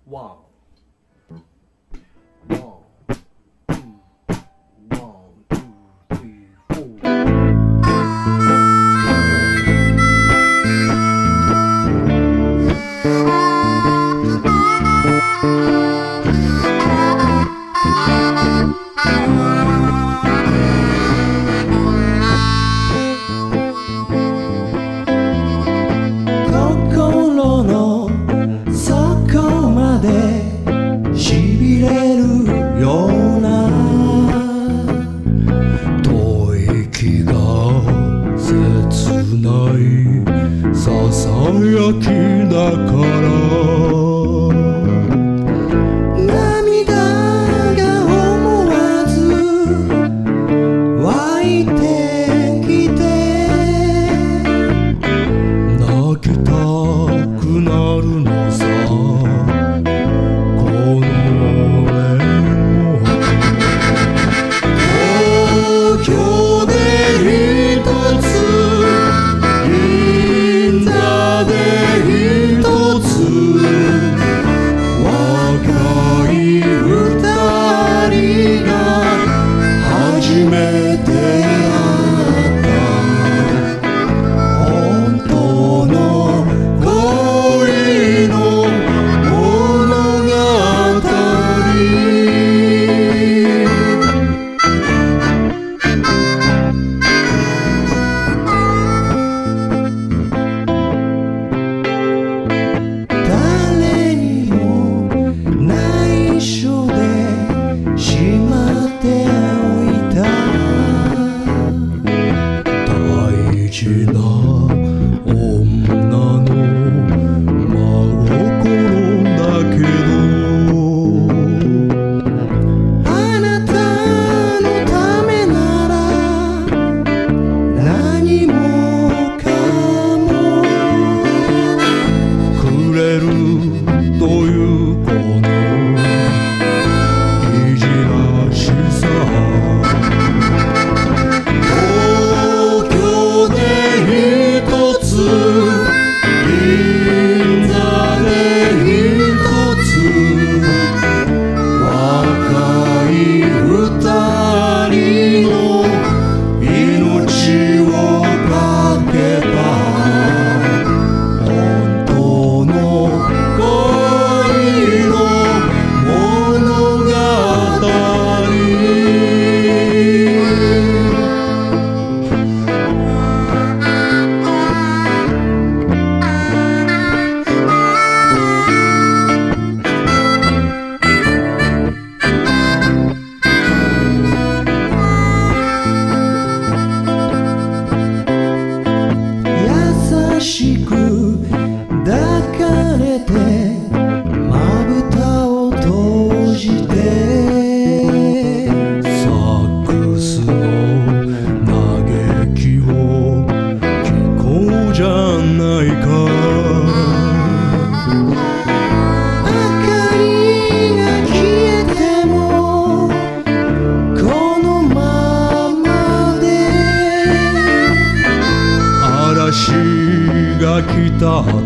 ワン、ワン、ツー、ワン、ツー、スリー、フォー。 心の底までしびれるような吐息が切ないささやきだから涙が思わず湧いてきて泣きたくなるのさこの俺も東京で一つ銀座で一つ若い二人が初めて会った本当の恋の物語誰にも内緒でしまっておいた大事な女の真心だけどあなたのためなら何もかもくれるというこのいじらしさ東京で一つ銀座で一つ若い二人の命をかけた本当の恋の物語優しく抱かれてまぶたを閉じてサックスの嘆きを聞こうじゃないか明かりが消えてもこのままで嵐が来た